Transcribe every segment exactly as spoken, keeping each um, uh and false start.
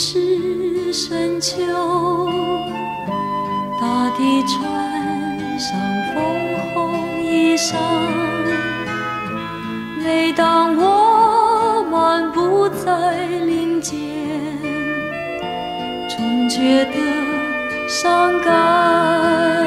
是深秋，大地穿上枫红衣裳。每当我漫步在林间，总觉得伤感。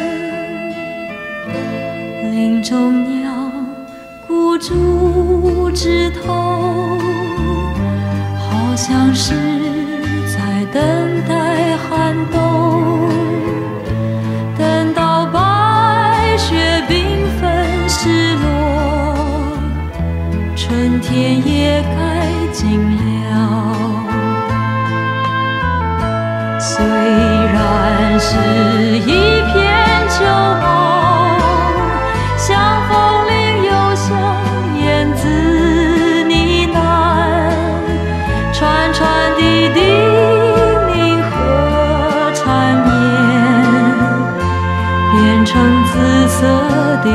林中鸟孤注枝头，好像是在等待寒冬。等到白雪缤纷失落，春天也该尽了。虽然是一片秋梦，像风铃又像燕子呢喃，串串的叮咛和缠绵，变成紫色的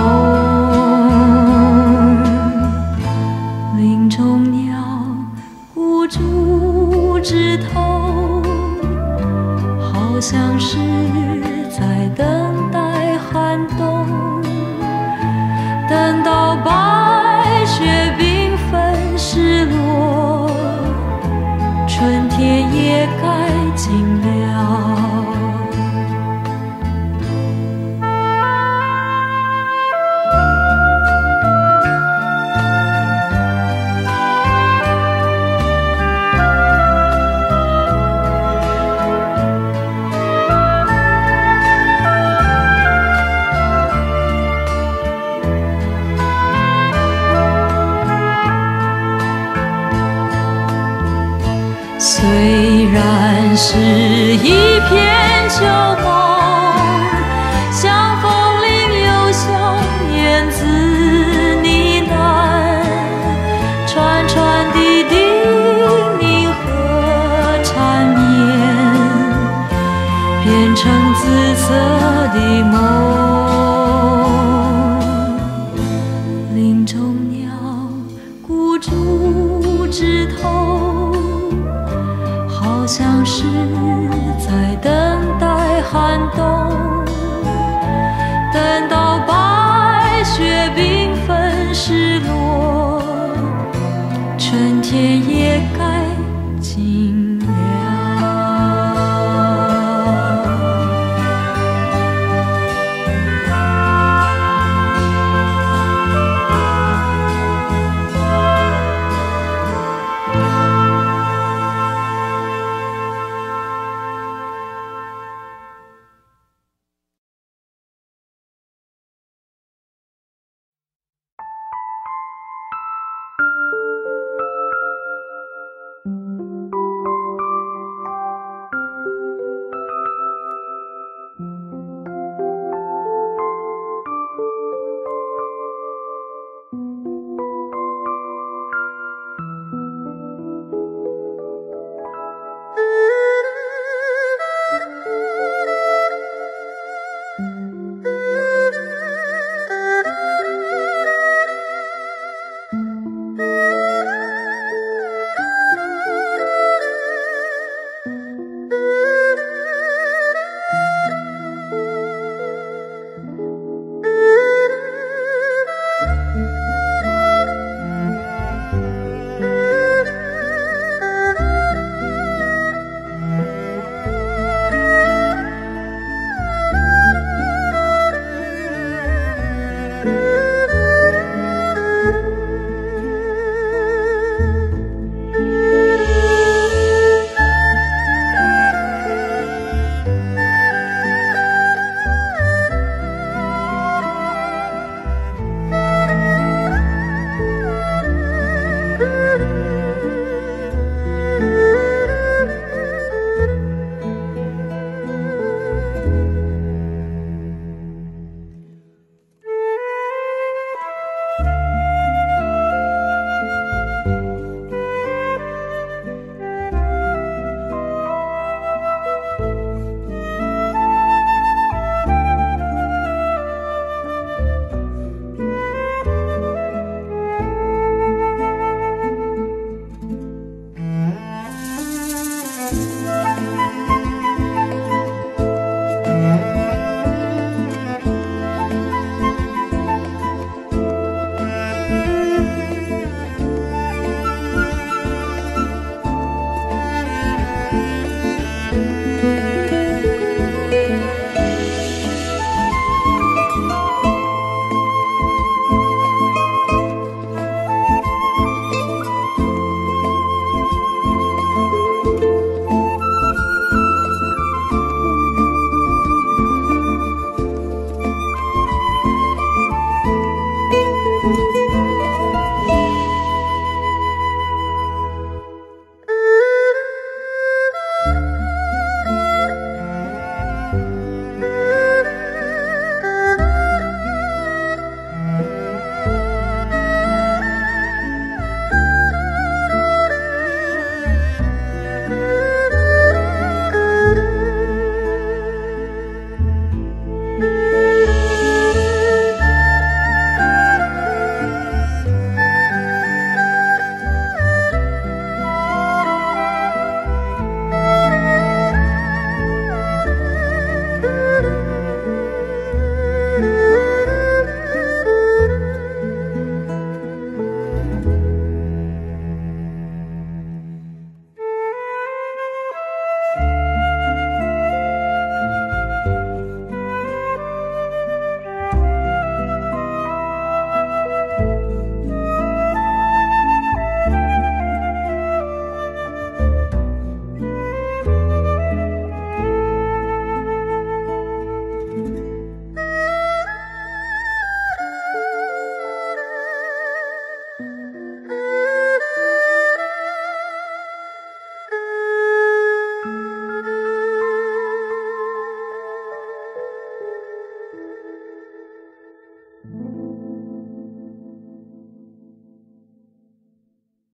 梦。林中鸟孤注枝头，好像是在等待寒冬。等到白雪缤纷失落，春天也该尽了。虽然是一片秋梦，像风铃又像燕子呢喃，串串的叮咛和缠绵，变成紫色的梦。林中鸟孤注枝头，好像是在等待寒冬。